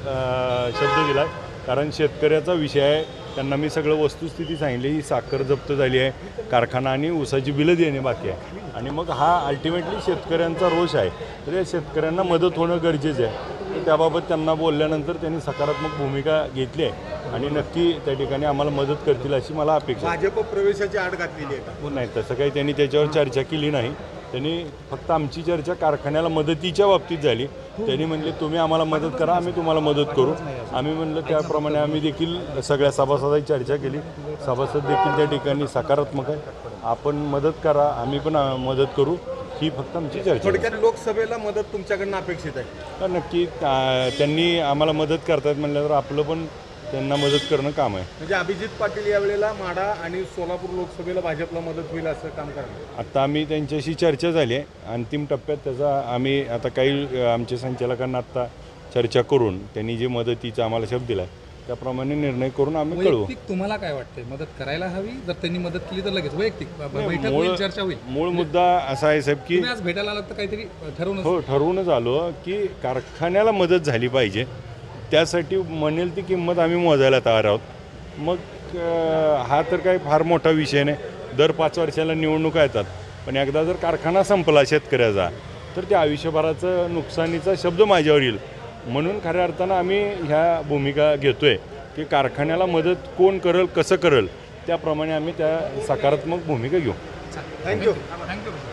शब्द दिला आहे, कारण शेतकऱ्याचा विषय आहे. त्यांना मी सगळं वस्तुस्थिती सांगितली, ही साखर जप्त झाली आहे, कारखाना आणि ऊसाची बिलं देणे बाकी आहे, आणि मग हा अल्टिमेटली शेतकऱ्यांचा रोष आहे. तर या शेतकऱ्यांना मदत होणं गरजेचं आहे. तर त्याबाबत त्यांना बोलल्यानंतर त्यांनी सकारात्मक भूमिका घेतली आहे आणि नक्की त्या ठिकाणी आम्हाला मदत करतील अशी मला अपेक्षा आहे. भाजप प्रवेशाची आड घातलेली आहे नाही, तसं काही त्यांनी त्याच्यावर चर्चा केली नाही. त्यांनी फक्त आमची चर्चा कारखान्याला मदतीच्या बाबतीत झाली. त्यांनी म्हणले तुम्ही आम्हाला मदत करा, आम्ही तुम्हाला मदत करू. आम्ही म्हणलं त्याप्रमाणे आम्ही देखील सगळ्या सभासदांची चर्चा केली. सभासद देखील त्या ठिकाणी सकारात्मक आहे. आपण मदत करा, आम्ही पण मदत करू, ही फक्त आमची चर्चा. थोडक्यात लोकसभेला मदत तुमच्याकडनं अपेक्षित आहे. नक्की त्यांनी आम्हाला मदत करतायत म्हणल्यावर आपलं पण त्यांना मदत करणं काम आहे. म्हणजे अभिजित पाटील यावेळेला माढा आणि सोलापूर लोकसभेला भाजपला मदत होईल असं काम करणार. आता आम्ही त्यांच्याशी चर्चा झाली आहे. अंतिम टप्प्यात त्याचा आम्ही आता काही आमच्या संचालकांना आत्ता चर्चा करून त्यांनी जे मदतीचा आम्हाला शब्द दिला आहे त्याप्रमाणे निर्णय करून आम्ही कळवू. तुम्हाला काय वाटतंय, मदत करायला हवी? जर त्यांनी मदत केली तर लगेच वैयक्तिक बैठक होईल, चर्चा होईल. मूळ मुद्दा असा आहे साहेब की आज भेटायला आलात तर काहीतरी ठरवून. हो, ठरवूनच आलो की कारखान्याला मदत झाली पाहिजे. त्यासाठी म्हणेल ती किंमत आम्ही मोजायला तयार आहोत. मग हा तर काही फार मोठा विषय नाही. दर 5 वर्षाला निवडणुका येतात, पण एकदा जर कारखाना संपला शेतकऱ्याचा तर त्या आयुष्यभराचं नुकसानीचा शब्द माझ्यावर येईल. म्हणून खऱ्या अर्थानं आम्ही ह्या भूमिका घेतोय की कारखान्याला मदत कोण करेल, कसं करेल, त्याप्रमाणे आम्ही त्या सकारात्मक भूमिका घेऊ. थँक्यू. थँक्यू.